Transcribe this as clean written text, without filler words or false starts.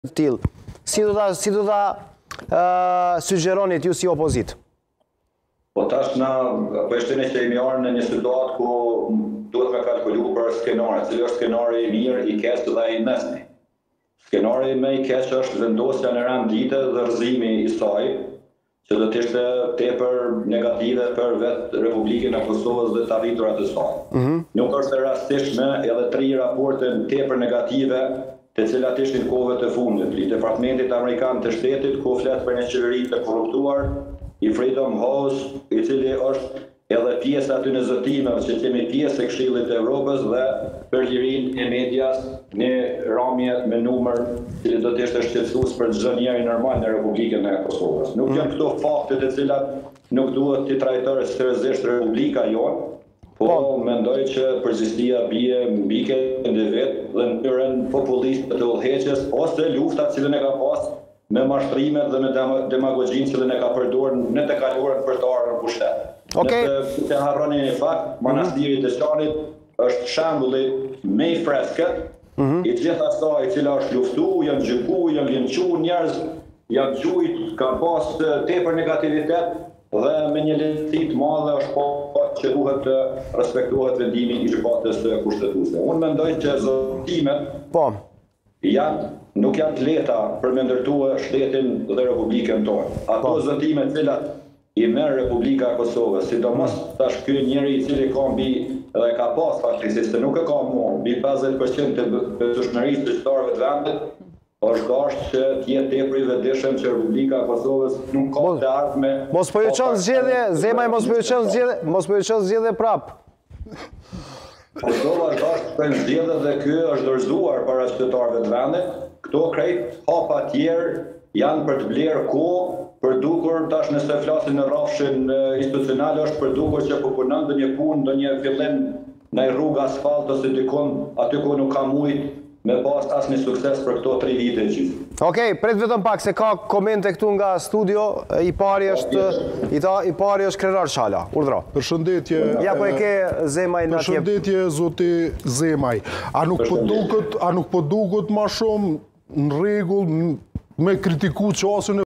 tillë. Si do ta sugjeronit ju si opozit? Po tash po shteni që jemi arë në një situatë ku duhet me kalkulu për skenare, cili është skenari i mirë, i keq dhe i mesmi. Skenari më i keq është vendosja në rand dite dhe rrëzimi i saj, që do të ishte tepër negative për vetë Republikën e Kosovës dhe të arriturat e saj. Nuk është e rastishme edhe 3 raporte tepër negative të cilat ishin kohëve të fundit. I Departamentit Amerikan të Shtetit, ku flet për një qeveri të korruptuar, i Freedom House, i cili është edhe pjesë aty në zëtimeve që kemi pjesë e Këshillit të Evropës dhe për lirinë e medias në ramje me numër që do të ishte shqetësues për çdo njeri normal në Republikën e Kosovës. Nuk janë këto fakte të cilat nuk duhet të trajtohet seriozisht Republika jonë, po mendoj që përgjithësia bie mbi këtë vetë dhe në mënyrën populiste të udhëheqjes ose luftat që ne ka pas me mashtrimet dhe me demagogjinë që ne ka përdorur në të kaluarën për të ardhur në pushtet. Nëse të harroni një fakt, Manastiri i Deçanit është shembulli më i freskët i gjithë asaj e cila është luftu, janë gjyku, janë linçu njerëz, janë gjujt, ka pas tepër negativitet dhe me një lehtësi të madhe është po që duhet të respektohet vendimi i gjykatës kushtetuese. Unë mendoj që zotimet nuk janë të lehta për me ndërtuar shtetin dhe Republikën tonë. Ato zotime të cilat i merr Republika e Kosovës, sidomos tash ky njeri i cili ka mbi dhe ka pas faktikisht nuk e ka më mbi 50% të dëshmërisë të qytetarëve të vendit, është dashur që të jetë tepër i vetëdijshëm që Republika e Kosovës nuk ka të ardhme. Mos po ju çon zgjedhje, Zemaj mos po ju çon zgjedhje prap. Kosova është dashur të zgjedhë dhe ky është dorëzuar para qytetarëve të vendit. Këto krejt hapa tjerë janë për të blerë kohë, për dukur tash nëse flasin në rrafshin institucional është për dukur që po punon ndonjë punë, ndonjë fillim në rrugë asfalt ose dikon aty ku nuk ka mujt me pas asnjë sukses për këto 3 vite gjithë. Okej, prit vetëm pak se ka komente këtu nga studio. I pari është Krenar Çala. Urdhro. Përshëndetje. Ja po e ke Zemaj na tjep. Përshëndetje zoti Zemaj. A nuk po duket më shumë në rregull me kritiku çastin